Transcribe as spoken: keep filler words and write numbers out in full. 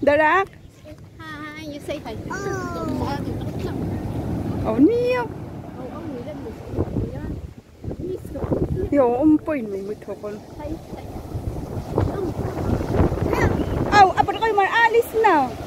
Darak? Hi, you say hi. Oh, niyo. Yo, umpoy nung ito ko. Oh, apat kayo maalis na.